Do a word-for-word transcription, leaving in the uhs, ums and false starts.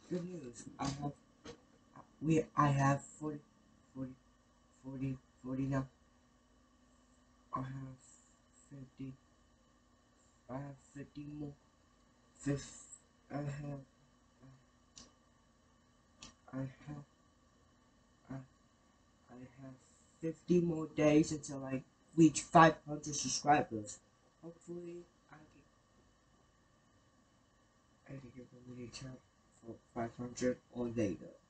Good news. I have we I have forty, forty, forty, forty now. I have fifty. I have fifty more. Fifth. I have. I have. I, I have fifty more days until I reach five hundred subscribers. Hopefully, I can. I can get the mini chat for five hundred or later.